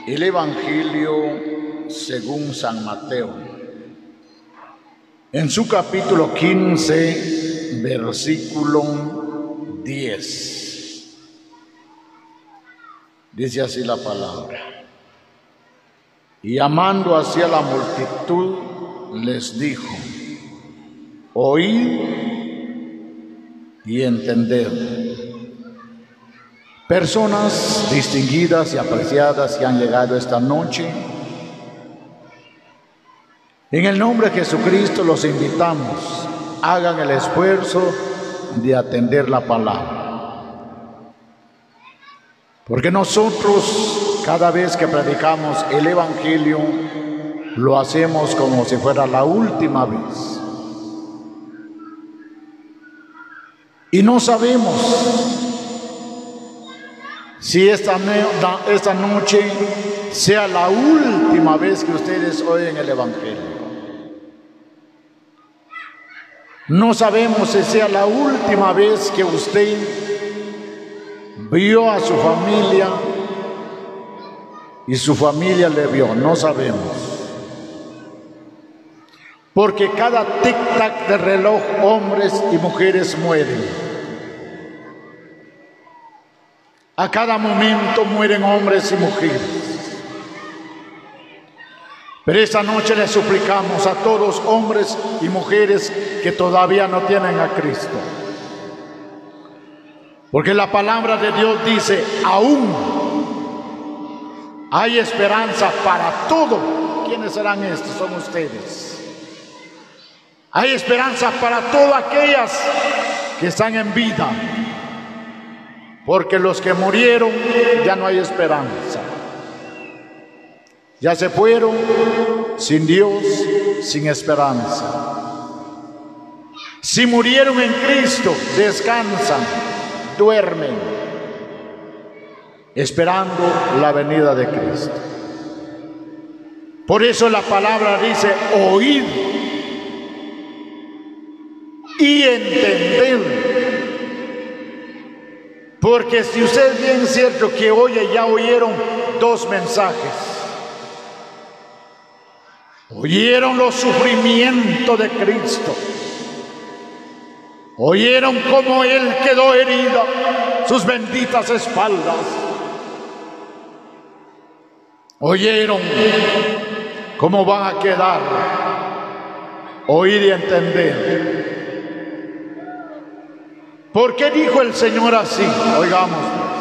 El Evangelio según San Mateo, en su capítulo 15, versículo 10. Dice así la palabra: y llamando hacia la multitud, les dijo: oíd y entended. Personas distinguidas y apreciadas que han llegado esta noche, en el nombre de Jesucristo los invitamos, hagan el esfuerzo de atender la palabra. Porque nosotros, cada vez que predicamos el Evangelio, lo hacemos como si fuera la última vez. Y no sabemos si esta noche sea la última vez que ustedes oyen el Evangelio. No sabemos si sea la última vez que usted vio a su familia y su familia le vio. No sabemos. Porque cada tic-tac de reloj, hombres y mujeres mueren. A cada momento mueren hombres y mujeres. Pero esta noche le suplicamos a todos, hombres y mujeres que todavía no tienen a Cristo. Porque la palabra de Dios dice: aún hay esperanza para todo. ¿Quiénes serán estos? Son ustedes. Hay esperanza para todas aquellas que están en vida. Porque los que murieron ya no hay esperanza. Ya se fueron sin Dios, sin esperanza. Si murieron en Cristo, descansan, duermen, esperando la venida de Cristo. Por eso la palabra dice: oíd y entended. Porque si usted es bien cierto que oye, ya oyeron dos mensajes. Oyeron los sufrimientos de Cristo. Oyeron cómo Él quedó herido, sus benditas espaldas. Oyeron cómo van a quedar. Oír y entender. ¿Por qué dijo el Señor así? Oigamos.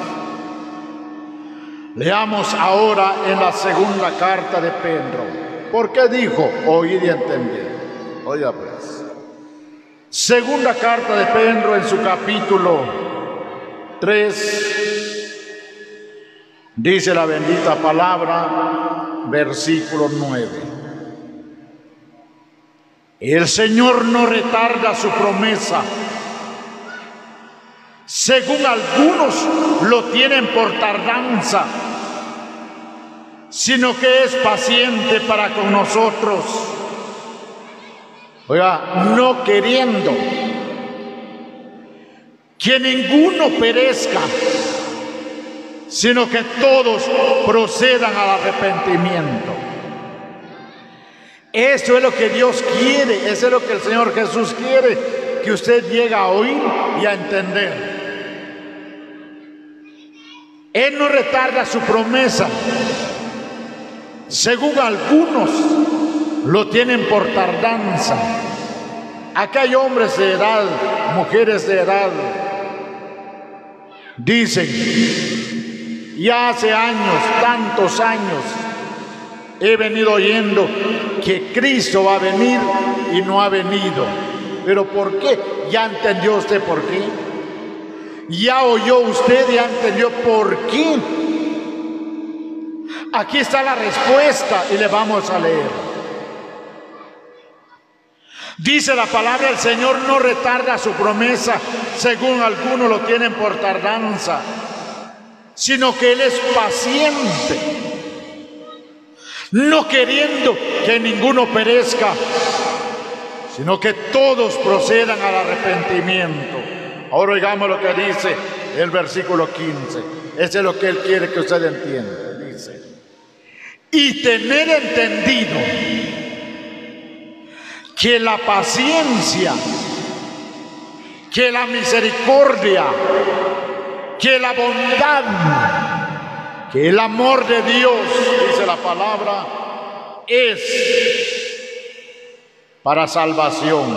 Leamos ahora en la segunda carta de Pedro. ¿Por qué dijo oír y entender? Oiga pues. Segunda carta de Pedro, en su capítulo 3, dice la bendita palabra, versículo 9. El Señor no retarda su promesa, según algunos lo tienen por tardanza, sino que es paciente para con nosotros. Oiga, no queriendo que ninguno perezca, sino que todos procedan al arrepentimiento. Eso es lo que Dios quiere, eso es lo que el Señor Jesús quiere, que usted llegue a oír y a entender. Él no retarda su promesa, según algunos lo tienen por tardanza. Acá hay hombres de edad, mujeres de edad. Dicen: ya hace años, tantos años, he venido oyendo que Cristo va a venir y no ha venido. ¿Pero por qué? ¿Ya entendió usted por qué? ¿Ya oyó usted y entendió por qué? Aquí está la respuesta y le vamos a leer. Dice la palabra: el Señor no retarda su promesa, según algunos lo tienen por tardanza, sino que Él es paciente, no queriendo que ninguno perezca, sino que todos procedan al arrepentimiento. Ahora oigamos lo que dice el versículo 15. Ese es lo que Él quiere que usted entienda. Dice: y tener entendido que la paciencia, que la misericordia, que la bondad, que el amor de Dios, dice la palabra, es para salvación.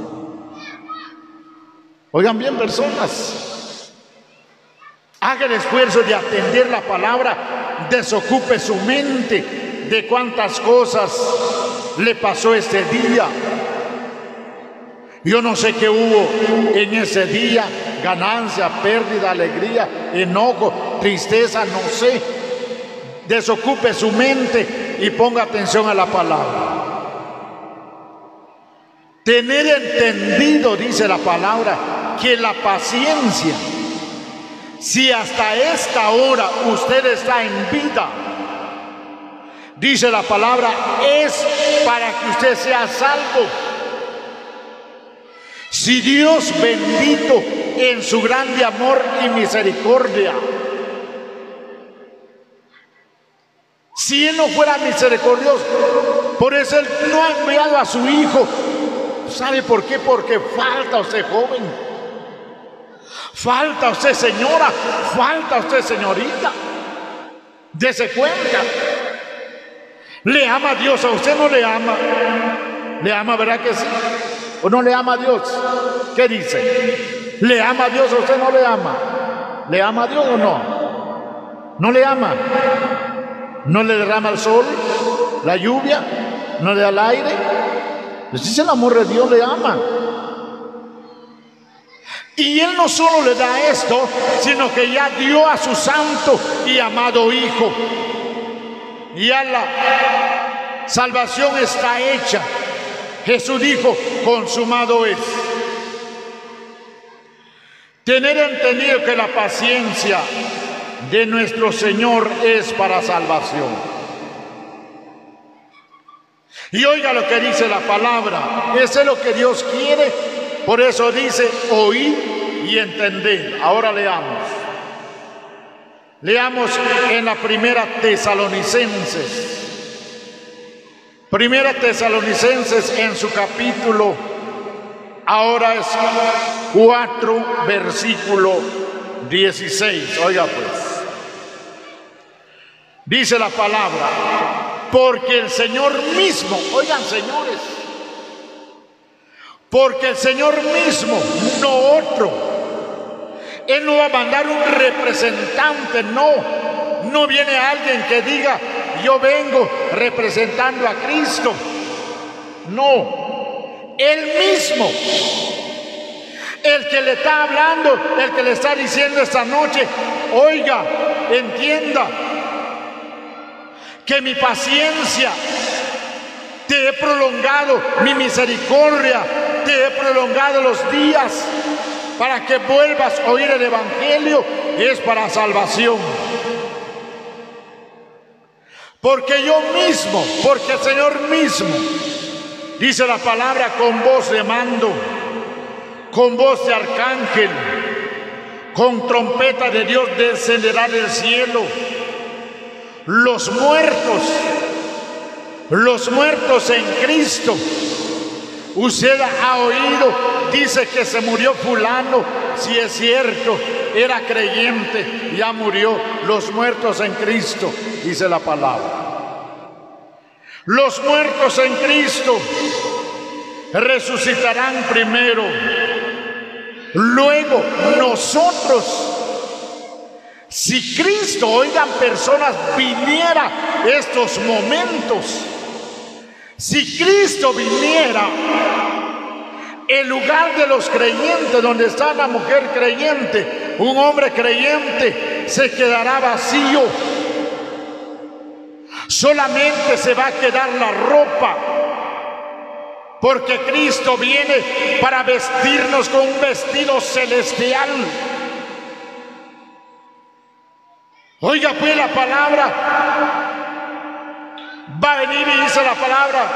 Oigan bien, personas, haga el esfuerzo de atender la palabra, desocupe su mente de cuántas cosas le pasó este día. Yo no sé qué hubo en ese día, ganancia, pérdida, alegría, enojo, tristeza, no sé. Desocupe su mente y ponga atención a la palabra. Tener entendido, dice la palabra, que la paciencia, si hasta esta hora usted está en vida, dice la palabra, es para que usted sea salvo. Si Dios bendito en su grande amor y misericordia, si Él no fuera misericordioso, por eso Él no ha enviado a su Hijo. ¿Sabe por qué? Porque falta usted, joven, falta usted, señora, falta usted, señorita. Dese cuenta. ¿Le ama a Dios? ¿A usted no le ama? ¿Le ama, verdad que sí? ¿O no le ama a Dios? ¿Qué dice? ¿Le ama a Dios o usted no le ama? ¿Le ama a Dios o no? ¿No le ama? ¿No le derrama el sol, la lluvia? ¿No le da el aire? Pues dice el amor de Dios, le ama. Y Él no solo le da esto, sino que ya dio a su santo y amado Hijo. Ya la salvación está hecha. Jesús dijo, consumado es. Tener entendido que la paciencia de nuestro Señor es para salvación. Y oiga lo que dice la palabra, eso es lo que Dios quiere, por eso dice, oíd y entended. Ahora leamos. Leamos en la primera Tesalonicenses. Primera Tesalonicenses en su capítulo, ahora es 4, versículo 16. Oiga pues, dice la palabra, porque el Señor mismo, oigan señores, porque el Señor mismo, no otro, Él no va a mandar un representante, no viene alguien que diga, yo vengo representando a Cristo. No, Él mismo, el que le está hablando, el que le está diciendo esta noche, oiga, entienda que mi paciencia te he prolongado, mi misericordia te he prolongado los días para que vuelvas a oír el Evangelio, es para salvación. Porque yo mismo, porque el Señor mismo, dice la palabra, con voz de mando, con voz de arcángel, con trompeta de Dios descenderá del cielo. Los muertos en Cristo. Usted ha oído, dice que se murió fulano, si es cierto, era creyente, ya murió. Los muertos en Cristo, dice la palabra. Los muertos en Cristo resucitarán primero. Luego nosotros, si Cristo, oigan personas, viniera estos momentos, si Cristo viniera, el lugar de los creyentes, donde está la mujer creyente, un hombre creyente, se quedará vacío. Solamente se va a quedar la ropa, porque Cristo viene para vestirnos con un vestido celestial. Oiga pues la palabra, va a venir y dice la palabra,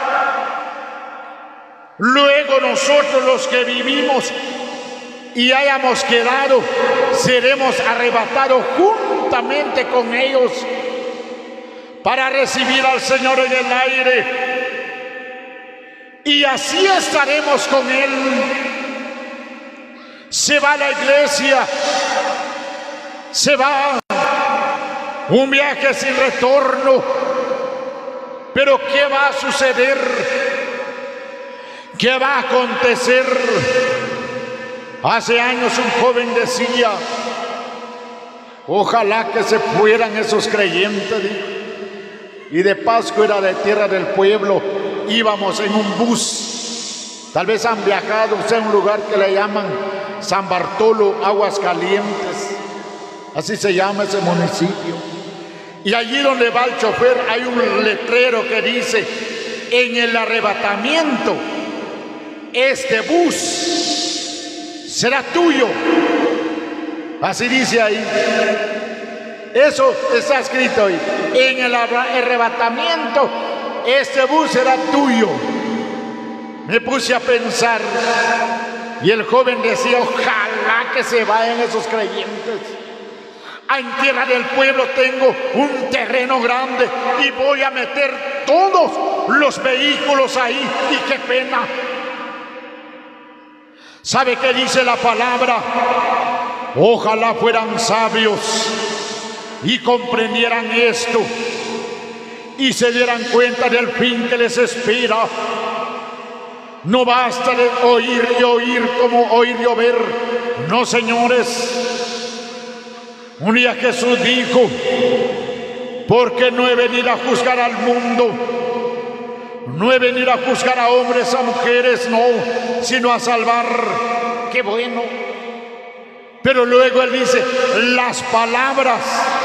luego nosotros los que vivimos y hayamos quedado, seremos arrebatados juntamente con ellos para recibir al Señor en el aire. Y así estaremos con Él. Se va a la iglesia, se va un viaje sin retorno. Pero ¿qué va a suceder? ¿Qué va a acontecer? Hace años un joven decía: ojalá que se fueran esos creyentes. Y de Pascua era de Tierra del Pueblo, íbamos en un bus. Tal vez han viajado a un lugar que le llaman San Bartolo, Aguascalientes. Así se llama ese municipio. Y allí donde va el chofer hay un letrero que dice: en el arrebatamiento, este bus será tuyo. Así dice ahí. Eso está escrito ahí. En el arrebatamiento, este bus será tuyo. Me puse a pensar, y el joven decía: ojalá que se vayan esos creyentes. En Tierra del Pueblo tengo un terreno grande y voy a meter todos los vehículos ahí. Y qué pena. ¿Sabe qué dice la palabra? Ojalá fueran sabios y comprendieran esto y se dieran cuenta del fin que les espera. No basta de oír y oír como oír y oír. No, señores. Un día Jesús dijo: porque no he venido a juzgar al mundo, no he venido a juzgar a hombres, a mujeres, no, sino a salvar. Qué bueno. Pero luego Él dice: las palabras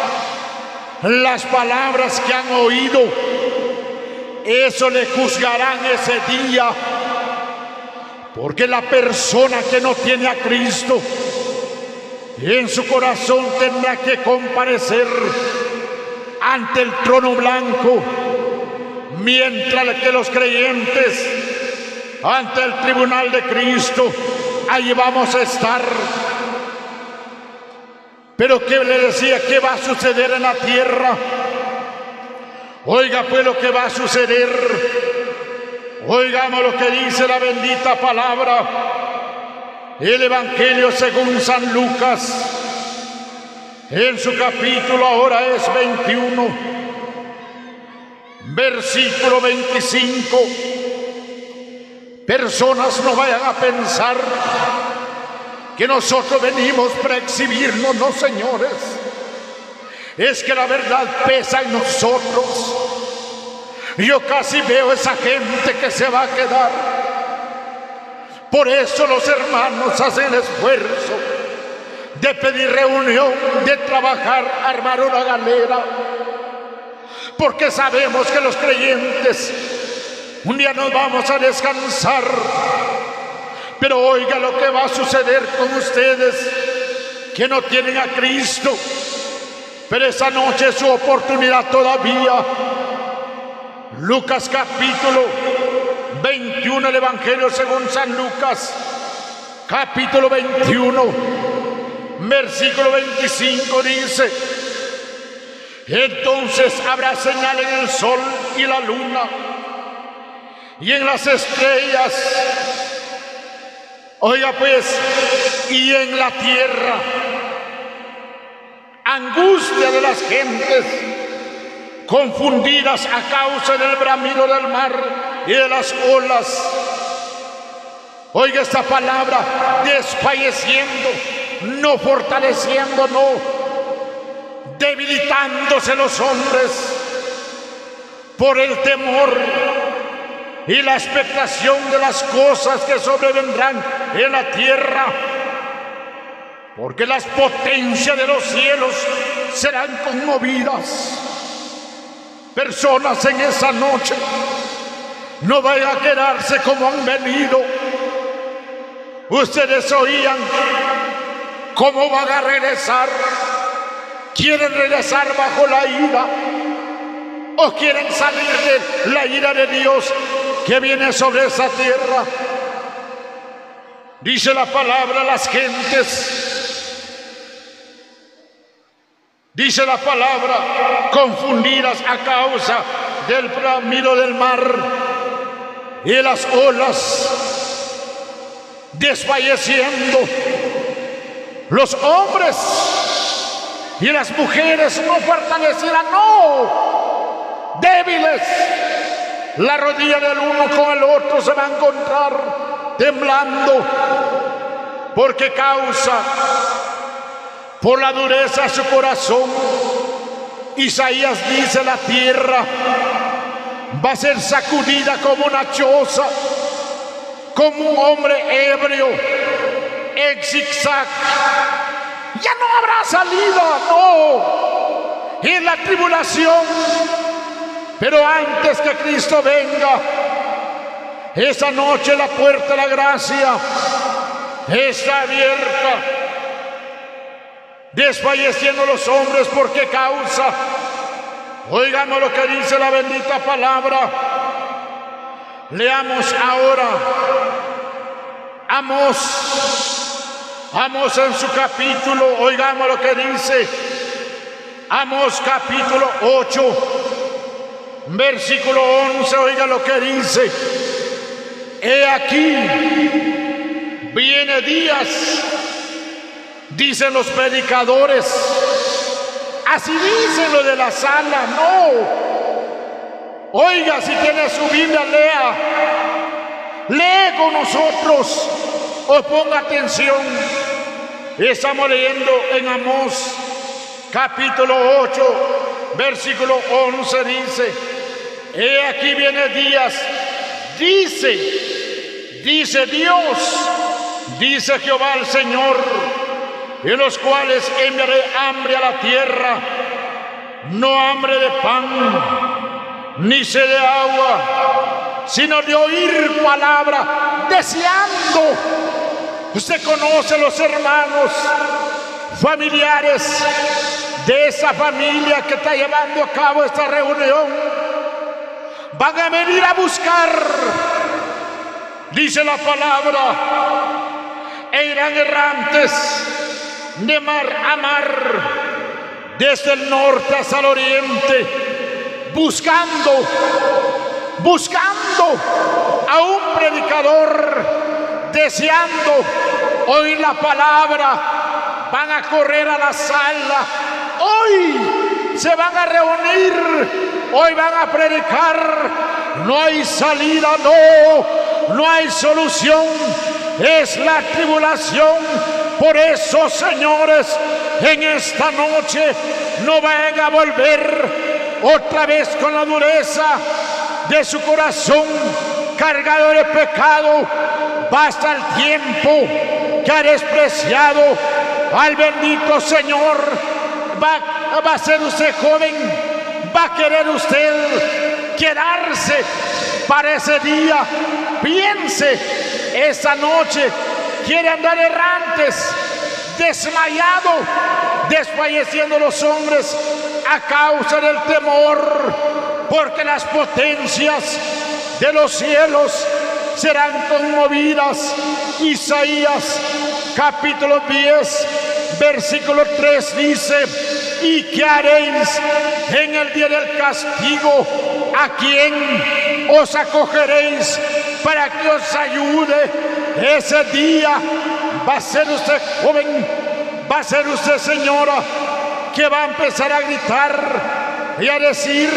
que han oído, eso le juzgarán ese día. Porque la persona que no tiene a Cristo en su corazón tendrá que comparecer ante el trono blanco, mientras que los creyentes ante el tribunal de Cristo. Ahí vamos a estar. Pero ¿qué le decía? ¿Qué va a suceder en la tierra? Oiga pues lo que va a suceder. Oigamos lo que dice la bendita palabra. El Evangelio según San Lucas, en su capítulo ahora es 21, versículo 25. Personas no vayan a pensar que nosotros venimos para exhibirnos, no, señores. Es que la verdad pesa en nosotros. Yo casi veo esa gente que se va a quedar. Por eso los hermanos hacen el esfuerzo de pedir reunión, de trabajar, armar una galera. Porque sabemos que los creyentes un día nos vamos a descansar. Pero oiga lo que va a suceder con ustedes que no tienen a Cristo. Pero esa noche es su oportunidad todavía. Lucas capítulo 21, el Evangelio según San Lucas, capítulo 21, versículo 25 dice: entonces habrá señal en el sol y la luna y en las estrellas. Oiga pues, y en la tierra, angustia de las gentes confundidas a causa del bramido del mar y de las olas. Oiga esta palabra: desfalleciendo, no fortaleciendo, no, debilitándose los hombres por el temor y la expectación de las cosas que sobrevendrán en la tierra, porque las potencias de los cielos serán conmovidas. Personas en esa noche no vayan a quedarse como han venido. Ustedes oían cómo van a regresar. ¿Quieren regresar bajo la ira? ¿O quieren salir de la ira de Dios que viene sobre esa tierra? Dice la palabra: las gentes Dice la palabra, confundidas a causa del bramido del mar y de las olas, desfalleciendo. Los hombres y las mujeres no fortalecerán, no, débiles. La rodilla del uno con el otro se va a encontrar temblando, porque causa por la dureza de su corazón. Isaías dice: la tierra va a ser sacudida como una choza, como un hombre ebrio en zigzag. Ya no habrá salida, no, en la tribulación. Pero antes que Cristo venga, esa noche la puerta de la gracia está abierta, desfalleciendo los hombres. ¿Por qué causa? Oigamos lo que dice la bendita palabra. Leamos ahora Amós en su capítulo. Oigamos lo que dice Amós capítulo 8, versículo 11. Oiga lo que dice: he aquí, viene días, dicen los predicadores. Así dicen los de la sala, no. Oiga, si tiene su Biblia, lee con nosotros o ponga atención. Estamos leyendo en Amós capítulo 8, versículo 11. Dice: he aquí viene días, dice Dios, dice Jehová el Señor, en los cuales enviaré hambre a la tierra, no hambre de pan, ni sed de agua, sino de oír palabra, deseando. Usted conoce los hermanos, familiares de esa familia que está llevando a cabo esta reunión. Van a venir a buscar, dice la palabra, e irán errantes de mar a mar, desde el norte hasta el oriente, buscando a un predicador, deseando oír la palabra. Van a correr a la sala, hoy se van a reunir, hoy van a predicar. No hay salida, no hay solución, es la tribulación. Por eso, señores, en esta noche no vayan a volver otra vez con la dureza de su corazón cargado de pecado. Basta el tiempo que ha despreciado al bendito Señor. Va a ser usted joven, va a querer usted quedarse para ese día. Piense, esa noche quiere andar errantes, desmayado, desfalleciendo los hombres a causa del temor, porque las potencias de los cielos serán conmovidas. Isaías capítulo 10, versículo 3 dice: ¿y qué haréis en el día del castigo? ¿A quién os acogeréis para que os ayude? Ese día va a ser usted joven, va a ser usted señora, que va a empezar a gritar y a decir: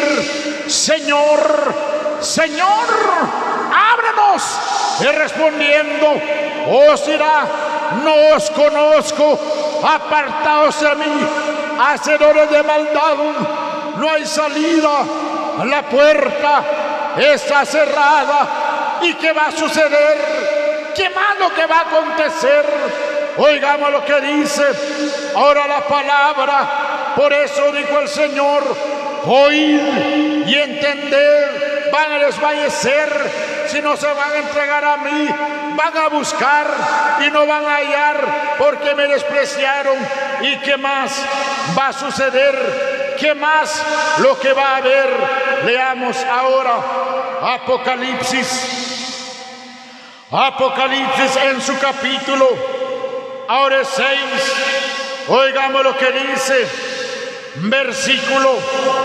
Señor, Señor, ábrenos. Y respondiendo os dirá: no os conozco, apartaos de mí, hacedores de maldad. No hay salida, la puerta está cerrada. ¿Y qué va a suceder? ¿Qué malo que va a acontecer? Oigamos lo que dice ahora la palabra. Por eso dijo el Señor: oíd y entended. Van a desfallecer si no se van a entregar a mí. Van a buscar y no van a hallar, porque me despreciaron. ¿Y qué más va a suceder? ¿Qué más lo que va a haber? Leamos ahora Apocalipsis en su capítulo ahora 6. Oigamos lo que dice versículo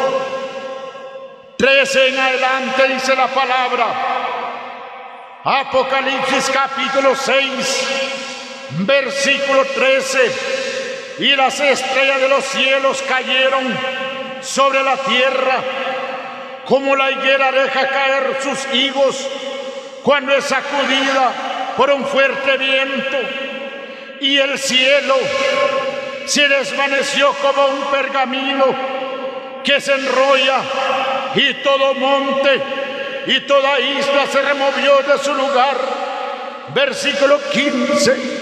13 en adelante dice la palabra. Apocalipsis capítulo 6, versículo 13. Y las estrellas de los cielos cayeron sobre la tierra, como la higuera deja caer sus higos cuando es sacudida por un fuerte viento. Y el cielo se desvaneció como un pergamino que se enrolla, y todo monte y toda isla se removió de su lugar. Versículo 15.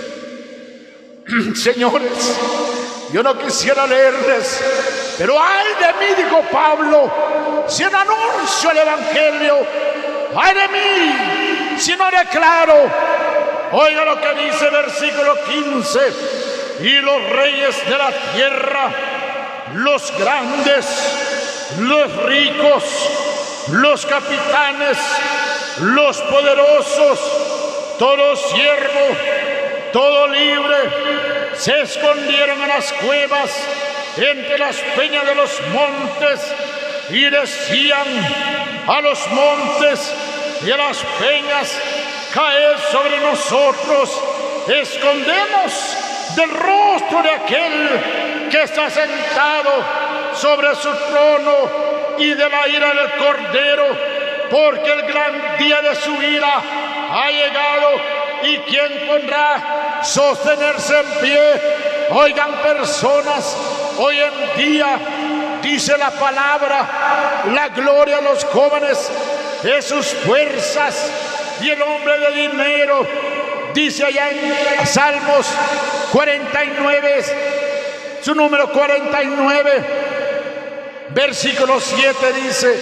Señores, yo no quisiera leerles, pero ay de mí, dijo Pablo, si no anuncio el evangelio, ay de mí si no declaro. Oiga lo que dice versículo 15. Y los reyes de la tierra, los grandes, los ricos, los capitanes, los poderosos, todo siervo, todo libre, se escondieron en las cuevas entre las peñas de los montes, y decían a los montes y a las peñas: caed sobre nosotros, escondemos del rostro de aquel que está sentado sobre su trono y de la ira del Cordero, porque el gran día de su ira ha llegado. ¿Y quién podrá sostenerse en pie? Oigan, personas, hoy en día dice la palabra, la gloria de los jóvenes es sus fuerzas, y el hombre de dinero, dice allá en Salmos 49, su número 49, versículo 7 dice: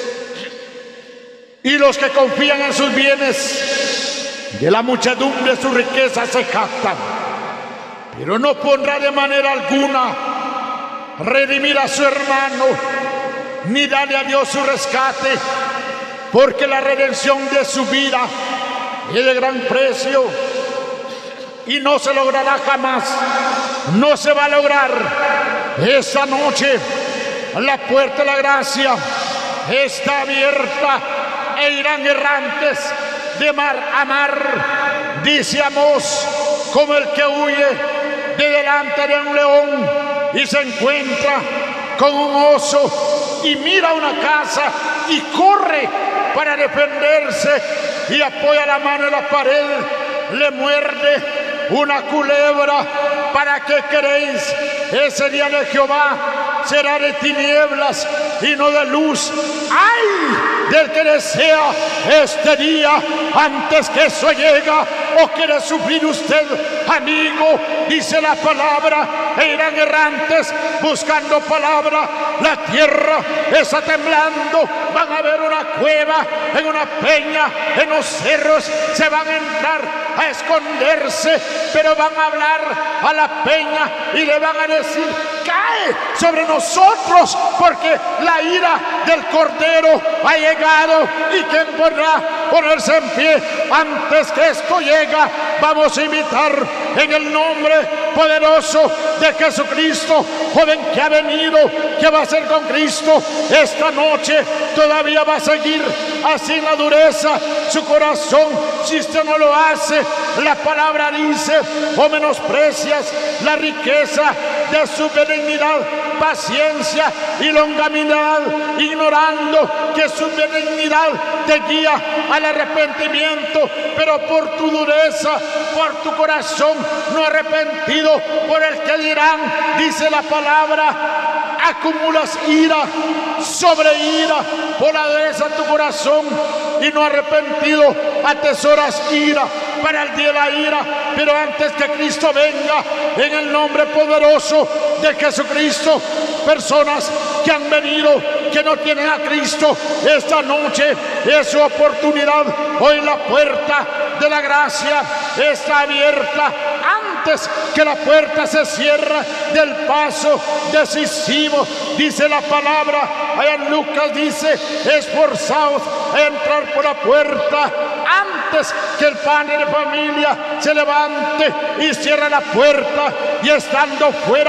y los que confían en sus bienes, de la muchedumbre de su riqueza se jactan, pero no pondrá de manera alguna redimir a su hermano, ni darle a Dios su rescate, porque la redención de su vida es de gran precio, y no se logrará jamás, no se va a lograr. Esta noche la puerta de la gracia está abierta, e irán errantes de mar a mar, dice Amós, como el que huye de delante de un león y se encuentra con un oso, y mira una casa y corre para defenderse, y apoya la mano en la pared, le muerde una culebra. ¿Para qué queréis? Ese día de Jehová será de tinieblas y no de luz. ¡Ay del que desea este día antes que eso llegue! ¿O quiere sufrir usted, amigo? Dice la palabra: e irán errantes buscando palabra. La tierra está temblando. Van a ver una cueva, en una peña, en los cerros. Se van a entrar a esconderse, pero van a hablar a la peña y le van a decir: cae sobre nosotros, porque la ira del Cordero ha llegado. ¿Y quién podrá ponerse en pie antes que esto llegue? Vamos a invitar en el nombre poderoso de Jesucristo, joven que ha venido, que va a ser con Cristo esta noche. Todavía va a seguir así en la dureza su corazón. Si usted no lo hace, la palabra dice: o menosprecias la riqueza de su benignidad, paciencia y longanimidad, ignorando que su benignidad te guía al arrepentimiento, pero por tu dureza, por tu corazón no arrepentido, por el que dirán, dice la palabra, acumulas ira sobre ira, por la dureza de tu corazón y no arrepentido, atesoras ira para el día de la ira. Pero antes que Cristo venga, en el nombre poderoso de Jesucristo, personas que han venido, que no tienen a Cristo, esta noche es su oportunidad. Hoy la puerta de la gracia está abierta. Antes que la puerta se cierre del paso decisivo, dice la palabra, allá en Lucas dice: esforzaos a entrar por la puerta. Antes que el padre de familia se levante y cierre la puerta, y estando fuera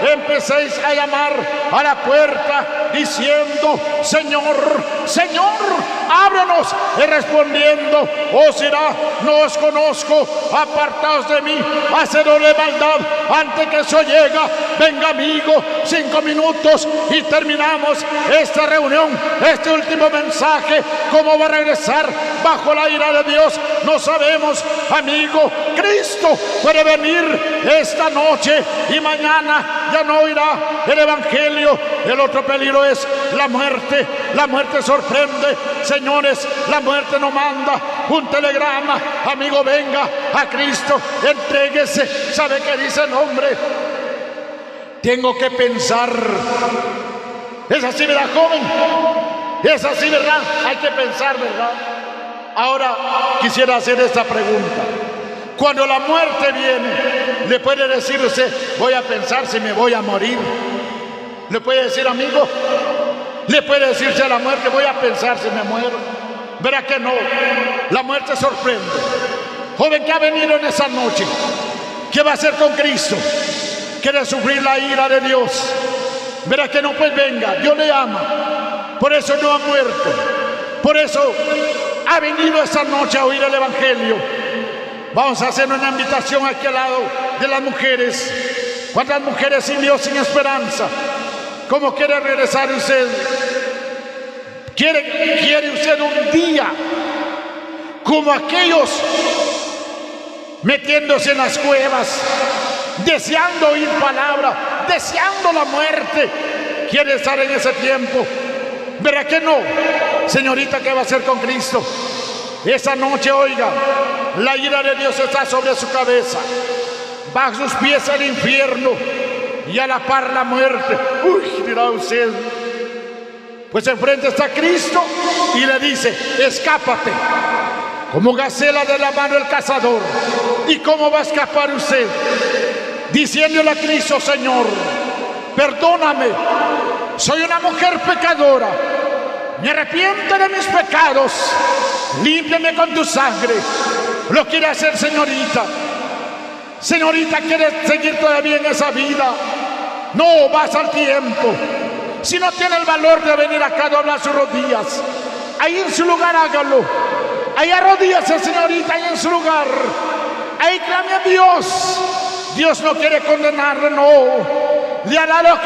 empecéis a llamar a la puerta diciendo: Señor, Señor, ábrenos. Y respondiendo os dirá: no os conozco, apartaos de mí, hacedores de maldad. Antes que eso llega, venga amigo, 5 minutos y terminamos esta reunión, este último mensaje. ¿Cómo va a regresar bajo la ira de Dios? No sabemos, amigo. Cristo puede venir esta noche y mañana ya no oirá el evangelio. El otro peligro es la muerte. La muerte sorprende, señores. La muerte no manda un telegrama: amigo, venga a Cristo, entréguese. ¿Sabe qué dice el hombre? Tengo que pensar. Es así, ¿verdad, joven? Es así, ¿verdad? Hay que pensar, ¿verdad? Ahora quisiera hacer esta pregunta. Cuando la muerte viene, ¿le puede decir usted: voy a pensar si me voy a morir? ¿Le puede decir, amigo? ¿Le puede decirse a la muerte: voy a pensar si me muero? Verá que no. La muerte sorprende. Joven que ha venido en esa noche, ¿qué va a hacer con Cristo? ¿Quiere sufrir la ira de Dios? Verá que no, pues venga, Dios le ama. Por eso no ha muerto. Por eso ha venido esta noche a oír el evangelio. Vamos a hacer una invitación aquí al lado de las mujeres. ¿Cuántas mujeres sin Dios, sin esperanza? ¿Cómo quiere regresar usted? ¿Quiere usted un día como aquellos metiéndose en las cuevas, deseando oír palabra, deseando la muerte? ¿Quiere estar en ese tiempo? ¿Verá que no? Señorita, ¿qué va a hacer con Cristo? Esa noche, oiga, la ira de Dios está sobre su cabeza. Bajo sus pies el infierno y a la par la muerte. Uy, dirá usted. Pues enfrente está Cristo y le dice: escápate, como gacela de la mano del cazador. ¿Y cómo va a escapar usted? Diciéndole a Cristo: Señor, perdóname, soy una mujer pecadora, me arrepiento de mis pecados, límpiame con tu sangre. Lo quiere hacer, señorita. Señorita, ¿quiere seguir todavía en esa vida? No, vas al tiempo. Si no tiene el valor de venir acá a doblar sus rodillas, ahí en su lugar hágalo. Ahí arrodíllese, señorita, ahí en su lugar. Ahí clame a Dios. Dios no quiere condenarle, no. Le ha dado a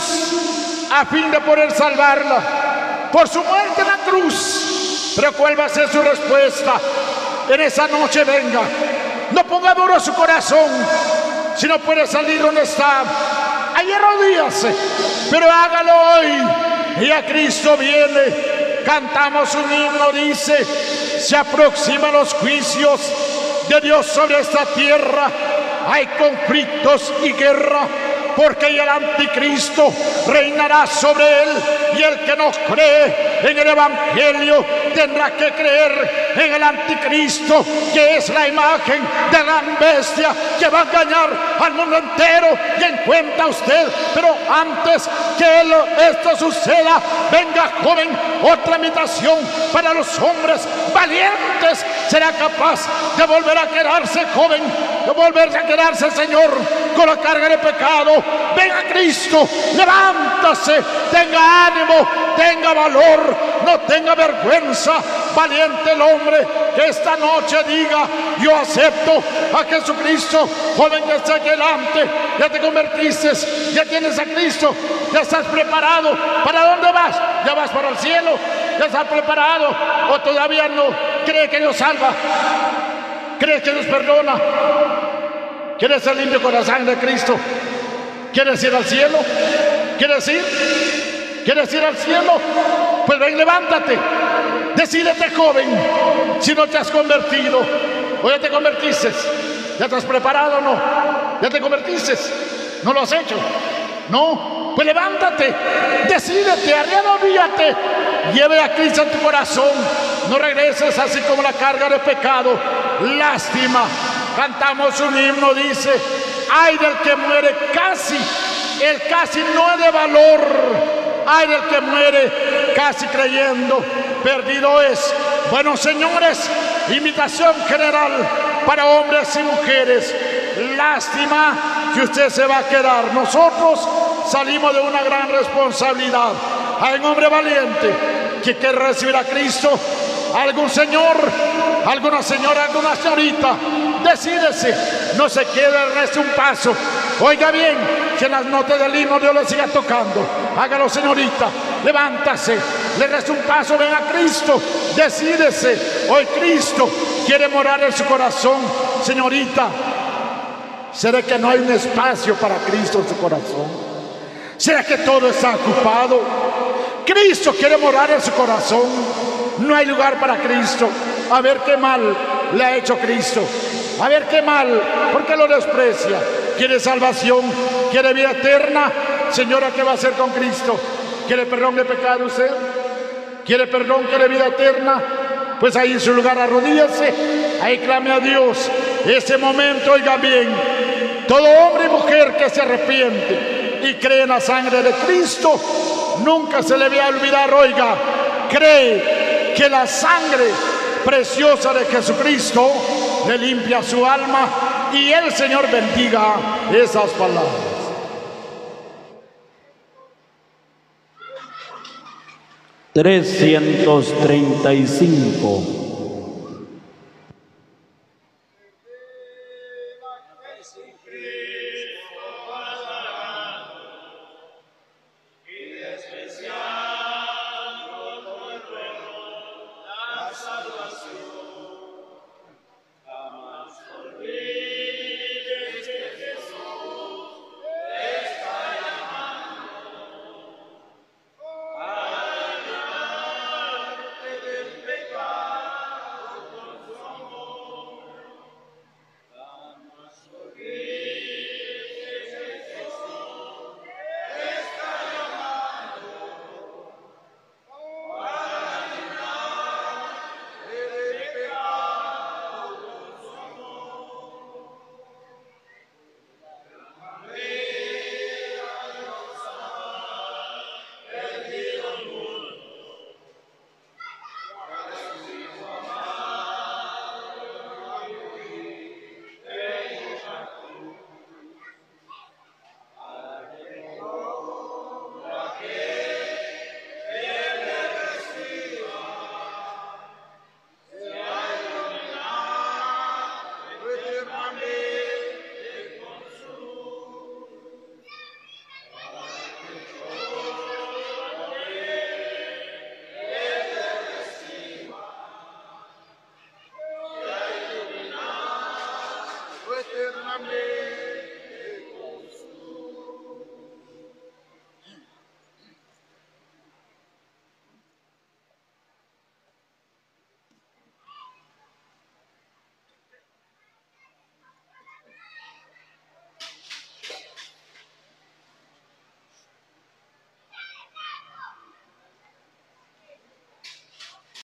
Jesús a fin de poder salvarla por su muerte en la cruz. Pero ¿cuál va a ser su respuesta? En esa noche venga. No ponga duro su corazón. Si no puede salir donde está, ahí arrodíllase, pero hágalo hoy. Y a Cristo viene. Cantamos un himno, dice: se aproximan los juicios de Dios sobre esta tierra. Hay conflictos y guerra, porque el anticristo reinará sobre él. Y el que no cree en el evangelio tendrá que creer en el anticristo, que es la imagen de la gran bestia que va a engañar al mundo entero. Y en cuenta usted. Pero antes que esto suceda, venga, joven, otra invitación para los hombres valientes. Será capaz de volver a quedarse, joven, de volverse a quedarse, Señor, con la carga de pecado. Venga Cristo, levántase, tenga ánimo, tenga valor, no tenga vergüenza. Valiente el hombre que esta noche diga: yo acepto a Jesucristo. Joven que está aquí delante, ya te convertiste, ya tienes a Cristo, ya estás preparado. ¿Para dónde vas? ¿Ya vas para el cielo? ¿Ya estás preparado? ¿O todavía no? ¿Cree que Dios salva? ¿Crees que Dios perdona? ¿Quieres ser limpio con la sangre de Cristo? ¿Quieres ir al cielo? ¿Quieres ir? ¿Quieres ir al cielo? Pues ven, levántate. Decídete, joven, si no te has convertido. ¿O ya te convertiste? ¿Ya estás preparado o no? ¿Ya te convertiste? ¿No lo has hecho? ¿No? Pues levántate, decídete, arrodíllate, lleve a Cristo en tu corazón. No regreses así como la carga de pecado. Lástima. Cantamos un himno, dice: ay del que muere casi, el casi no es de valor. Ay del que muere casi creyendo, perdido es. Bueno, señores, invitación general para hombres y mujeres. lástima que usted se va a quedar. Nosotros salimos de una gran responsabilidad. Hay un hombre valiente que quiere recibir a Cristo. Algún señor, alguna señora, alguna señorita, decídese, no se quede, reste un paso. Oiga bien, que en las notas del himno Dios le siga tocando. Hágalo, señorita, levántase, le resta un paso, ven a Cristo, decídese. Hoy Cristo quiere morar en su corazón. Señorita, ¿será que no hay un espacio para Cristo en su corazón? ¿Será que todo está ocupado? Cristo quiere morar en su corazón. No hay lugar para Cristo. A ver qué mal le ha hecho Cristo. A ver qué mal, ¿por qué lo desprecia? ¿Quiere salvación? ¿Quiere vida eterna? Señora, ¿qué va a hacer con Cristo? ¿Quiere perdón de pecado usted? ¿Quiere perdón? ¿Quiere vida eterna? Pues ahí en su lugar arrodíllese, ahí clame a Dios. Ese momento, oiga bien, todo hombre y mujer que se arrepiente y cree en la sangre de Cristo, nunca se le va a olvidar, oiga, cree que la sangre preciosa de Jesucristo le limpia su alma, y el Señor bendiga esas palabras. $335.